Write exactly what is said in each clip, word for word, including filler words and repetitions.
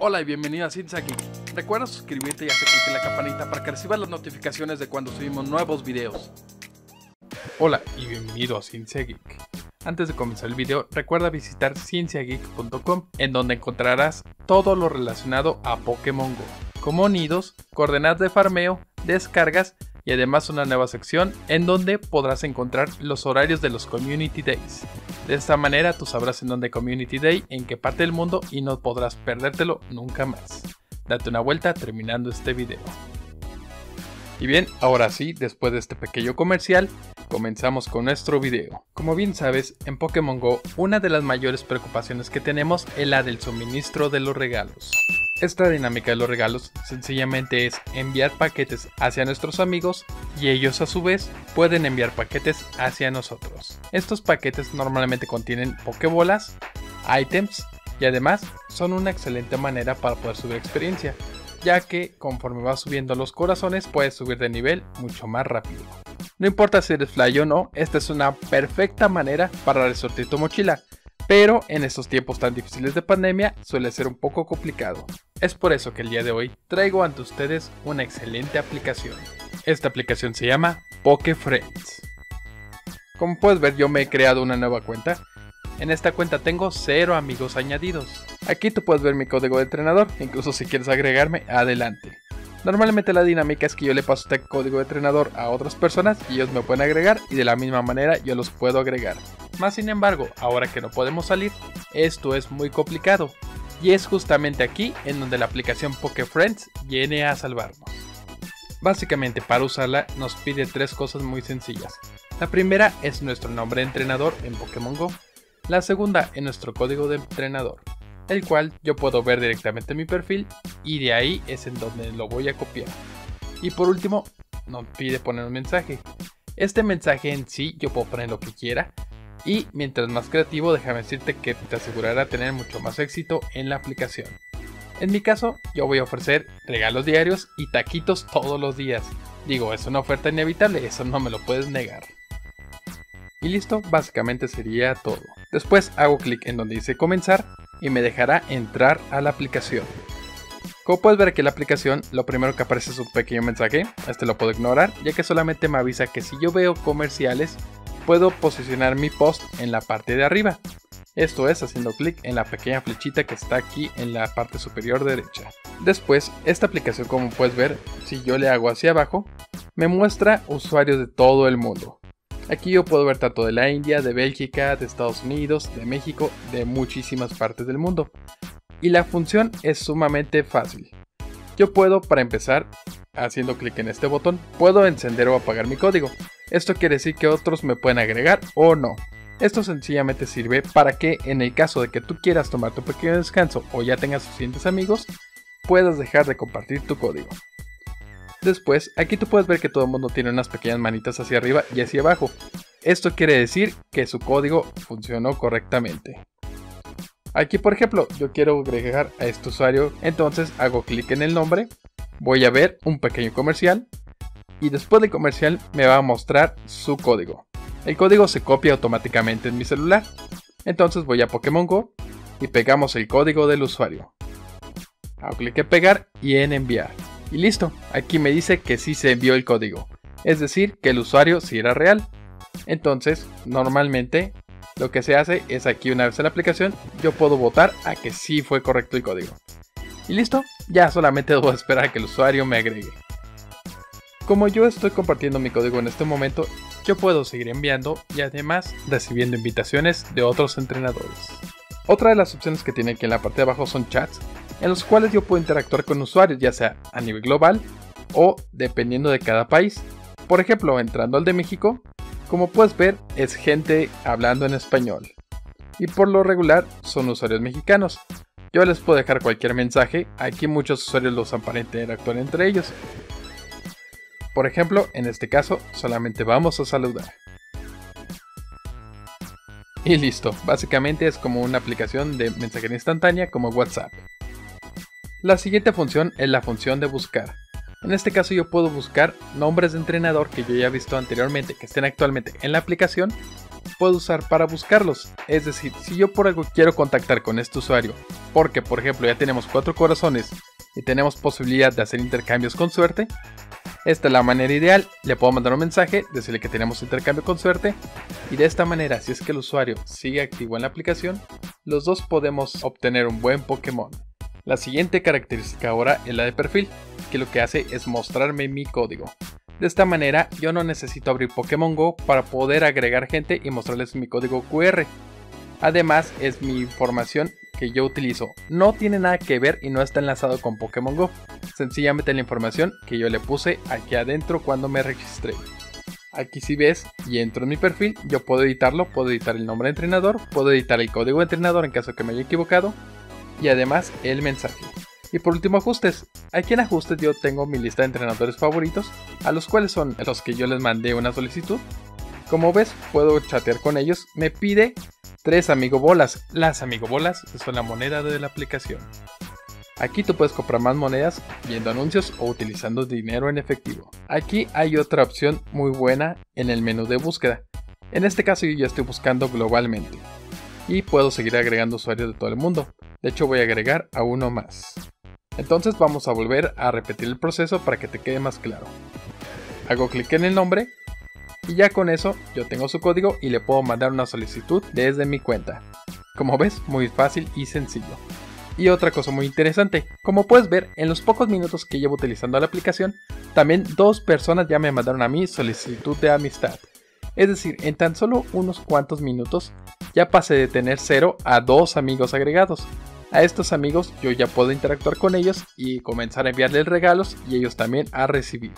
Hola y bienvenido a Ciencia Geek. Recuerda suscribirte y hacer clic en la campanita para que recibas las notificaciones de cuando subimos nuevos videos. Hola y bienvenido a Ciencia Geek. Antes de comenzar el video, recuerda visitar ciencia geek punto com, en donde encontrarás todo lo relacionado a Pokémon Go, como nidos, coordenadas de farmeo, descargas y además una nueva sección en donde podrás encontrar los horarios de los Community Days. De esta manera tú sabrás en dónde Community Day, en qué parte del mundo, y no podrás perdértelo nunca más. Date una vuelta terminando este video. Y bien, ahora sí, después de este pequeño comercial, comenzamos con nuestro video. Como bien sabes, en Pokémon Go, una de las mayores preocupaciones que tenemos es la del suministro de los regalos. Esta dinámica de los regalos sencillamente es enviar paquetes hacia nuestros amigos y ellos a su vez pueden enviar paquetes hacia nosotros. Estos paquetes normalmente contienen Pokébolas, ítems y además son una excelente manera para poder subir experiencia, ya que conforme vas subiendo los corazones puedes subir de nivel mucho más rápido. No importa si eres fly o no, esta es una perfecta manera para resortir tu mochila, pero en estos tiempos tan difíciles de pandemia suele ser un poco complicado. Es por eso que el día de hoy traigo ante ustedes una excelente aplicación. Esta aplicación se llama PokéFriends. Como puedes ver, yo me he creado una nueva cuenta. En esta cuenta tengo cero amigos añadidos. Aquí tú puedes ver mi código de entrenador, incluso si quieres agregarme, adelante. Normalmente la dinámica es que yo le paso este código de entrenador a otras personas y ellos me pueden agregar y de la misma manera yo los puedo agregar. Más sin embargo, ahora que no podemos salir, esto es muy complicado. Y es justamente aquí en donde la aplicación PokéFriends viene a salvarnos. Básicamente para usarla nos pide tres cosas muy sencillas. La primera es nuestro nombre de entrenador en Pokémon Go. La segunda es nuestro código de entrenador, el cual yo puedo ver directamente en mi perfil y de ahí es en donde lo voy a copiar. Y por último nos pide poner un mensaje. Este mensaje en sí yo puedo poner lo que quiera. Y mientras más creativo, déjame decirte que te asegurará tener mucho más éxito en la aplicación. En mi caso, yo voy a ofrecer regalos diarios y taquitos todos los días. Digo, es una oferta inevitable, eso no me lo puedes negar. Y listo, básicamente sería todo. Después hago clic en donde dice comenzar y me dejará entrar a la aplicación. Como puedes ver aquí en la aplicación, lo primero que aparece es un pequeño mensaje. Este lo puedo ignorar, ya que solamente me avisa que si yo veo comerciales, puedo posicionar mi post en la parte de arriba. Esto es haciendo clic en la pequeña flechita que está aquí en la parte superior derecha. Después, esta aplicación, como puedes ver, si yo le hago hacia abajo, me muestra usuarios de todo el mundo. Aquí yo puedo ver tanto de la India, de Bélgica, de Estados Unidos, de México, de muchísimas partes del mundo. Y la función es sumamente fácil. Yo puedo, para empezar, haciendo clic en este botón, puedo encender o apagar mi código. Esto quiere decir que otros me pueden agregar o no. Esto sencillamente sirve para que en el caso de que tú quieras tomar tu pequeño descanso o ya tengas suficientes amigos, puedas dejar de compartir tu código. Después, aquí tú puedes ver que todo el mundo tiene unas pequeñas manitas hacia arriba y hacia abajo. Esto quiere decir que su código funcionó correctamente. Aquí, por ejemplo, yo quiero agregar a este usuario, entonces hago clic en el nombre, voy a ver un pequeño comercial y después del comercial me va a mostrar su código. El código se copia automáticamente en mi celular, entonces voy a Pokémon Go y pegamos el código del usuario. Hago clic en pegar y en enviar. Y listo, aquí me dice que sí se envió el código, es decir, que el usuario sí era real. Entonces, normalmente lo que se hace es aquí una vez en la aplicación, yo puedo votar a que sí fue correcto el código. Y listo, ya solamente debo esperar a que el usuario me agregue. Como yo estoy compartiendo mi código en este momento, yo puedo seguir enviando y además recibiendo invitaciones de otros entrenadores. Otra de las opciones que tiene aquí en la parte de abajo son chats, en los cuales yo puedo interactuar con usuarios, ya sea a nivel global o dependiendo de cada país. Por ejemplo, entrando al de México, como puedes ver, es gente hablando en español. Y por lo regular son usuarios mexicanos. Yo les puedo dejar cualquier mensaje, aquí muchos usuarios los usan para interactuar entre ellos. Por ejemplo, en este caso, solamente vamos a saludar. Y listo, básicamente es como una aplicación de mensajería instantánea como WhatsApp. La siguiente función es la función de buscar. En este caso yo puedo buscar nombres de entrenador que yo ya he visto anteriormente, que estén actualmente en la aplicación, puedo usar para buscarlos. Es decir, si yo por algo quiero contactar con este usuario, porque por ejemplo ya tenemos cuatro corazones y tenemos posibilidad de hacer intercambios con suerte, esta es la manera ideal. Le puedo mandar un mensaje, decirle que tenemos intercambio con suerte, y de esta manera, si es que el usuario sigue activo en la aplicación, los dos podemos obtener un buen Pokémon. La siguiente característica ahora es la de perfil, que lo que hace es mostrarme mi código. De esta manera yo no necesito abrir Pokémon Go para poder agregar gente y mostrarles mi código Q R. Además es mi información que yo utilizo. No tiene nada que ver y no está enlazado con Pokémon Go. Sencillamente la información que yo le puse aquí adentro cuando me registré. Aquí si ves y entro en mi perfil, yo puedo editarlo, puedo editar el nombre de entrenador, puedo editar el código de entrenador en caso que me haya equivocado, y además el mensaje. Y por último, ajustes. Aquí en ajustes yo tengo mi lista de entrenadores favoritos, a los cuales son los que yo les mandé una solicitud. Como ves, puedo chatear con ellos. Me pide tres amigo bolas. Las amigo bolas son la moneda de la aplicación. Aquí tú puedes comprar más monedas viendo anuncios o utilizando dinero en efectivo. Aquí hay otra opción muy buena en el menú de búsqueda. En este caso yo ya estoy buscando globalmente. Y puedo seguir agregando usuarios de todo el mundo. De hecho voy a agregar a uno más. Entonces vamos a volver a repetir el proceso para que te quede más claro. Hago clic en el nombre y ya con eso yo tengo su código y le puedo mandar una solicitud desde mi cuenta. Como ves, muy fácil y sencillo. Y otra cosa muy interesante, como puedes ver en los pocos minutos que llevo utilizando la aplicación, también dos personas ya me mandaron a mí solicitud de amistad. Es decir, en tan solo unos cuantos minutos ya pasé de tener cero a dos amigos agregados. A estos amigos yo ya puedo interactuar con ellos y comenzar a enviarles regalos y ellos también a recibir.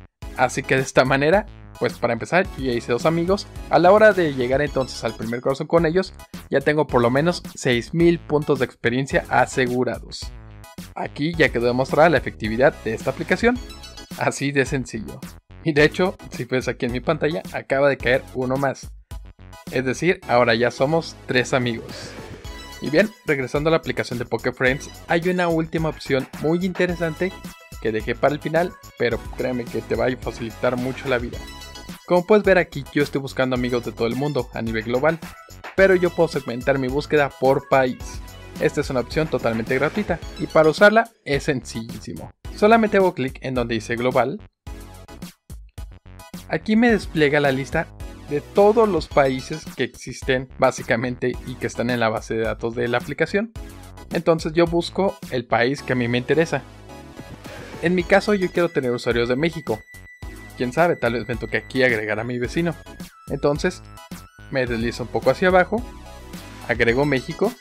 Así que de esta manera, pues para empezar yo ya hice dos amigos. A la hora de llegar entonces al primer corazón con ellos, ya tengo por lo menos seis mil puntos de experiencia asegurados. Aquí ya quedó demostrada la efectividad de esta aplicación. Así de sencillo. Y de hecho, si ves aquí en mi pantalla, acaba de caer uno más. Es decir, ahora ya somos tres amigos. Y bien, regresando a la aplicación de PokéFriends, hay una última opción muy interesante que dejé para el final, pero créeme que te va a facilitar mucho la vida. Como puedes ver aquí, yo estoy buscando amigos de todo el mundo a nivel global, pero yo puedo segmentar mi búsqueda por país. Esta es una opción totalmente gratuita y para usarla es sencillísimo. Solamente hago clic en donde dice global. Aquí me despliega la lista de todos los países que existen básicamente y que están en la base de datos de la aplicación. Entonces yo busco el país que a mí me interesa. En mi caso yo quiero tener usuarios de México. Quién sabe, tal vez me toque aquí agregar a mi vecino. Entonces me deslizo un poco hacia abajo, agrego México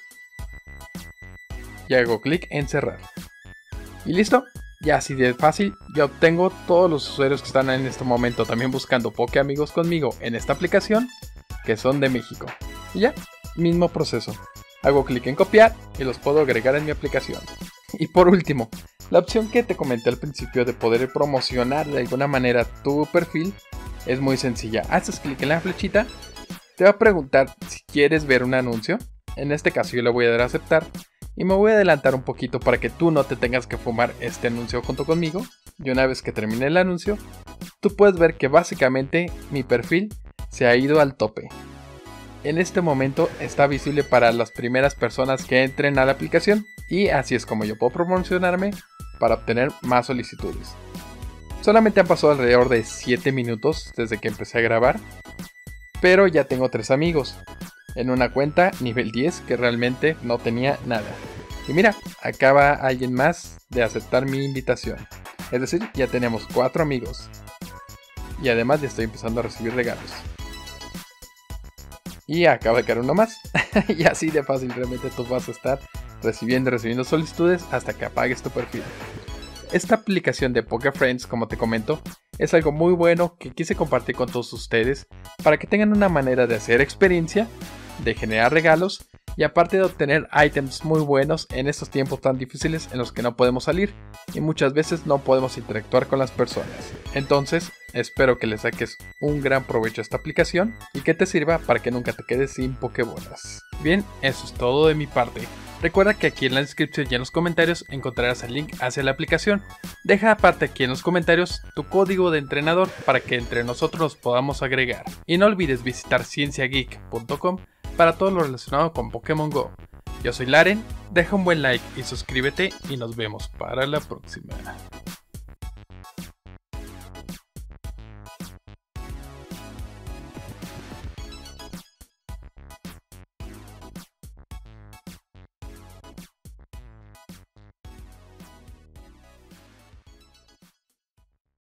y hago clic en cerrar. Y listo. Ya así de fácil, yo obtengo todos los usuarios que están en este momento también buscando Poké Amigos conmigo en esta aplicación, que son de México. Y ya, mismo proceso. Hago clic en copiar y los puedo agregar en mi aplicación. Y por último, la opción que te comenté al principio de poder promocionar de alguna manera tu perfil es muy sencilla. Haces clic en la flechita, te va a preguntar si quieres ver un anuncio. En este caso yo le voy a dar a aceptar. Y me voy a adelantar un poquito para que tú no te tengas que fumar este anuncio junto conmigo. Y una vez que termine el anuncio, tú puedes ver que básicamente mi perfil se ha ido al tope. En este momento está visible para las primeras personas que entren a la aplicación. Y así es como yo puedo promocionarme para obtener más solicitudes. Solamente han pasado alrededor de siete minutos desde que empecé a grabar. Pero ya tengo tres amigos. En una cuenta nivel diez que realmente no tenía nada. Y mira, acaba alguien más de aceptar mi invitación. Es decir, ya tenemos cuatro amigos. Y además ya estoy empezando a recibir regalos. Y acaba de caer uno más. Y así de fácil realmente tú vas a estar recibiendo y recibiendo solicitudes hasta que apagues tu perfil. Esta aplicación de PokéFriends, como te comento, es algo muy bueno que quise compartir con todos ustedes para que tengan una manera de hacer experiencia, de generar regalos y aparte de obtener ítems muy buenos en estos tiempos tan difíciles en los que no podemos salir y muchas veces no podemos interactuar con las personas. Entonces, espero que le saques un gran provecho a esta aplicación y que te sirva para que nunca te quedes sin Pokébolas. Bien, eso es todo de mi parte. Recuerda que aquí en la descripción y en los comentarios encontrarás el link hacia la aplicación. Deja aparte aquí en los comentarios tu código de entrenador para que entre nosotros los podamos agregar. Y no olvides visitar ciencia geek punto com para todo lo relacionado con Pokémon Go. Yo soy Laren, deja un buen like y suscríbete y nos vemos para la próxima.